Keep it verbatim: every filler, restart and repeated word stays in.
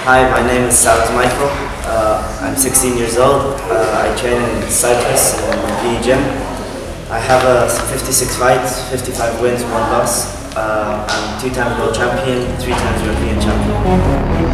Hi, my name is Savvas Michael. Uh, I'm sixteen years old. Uh, I train in Cyprus in the P E gym. I have uh, fifty-six fights, fifty-five wins, one loss. Uh, I'm two times world champion, three times European champion.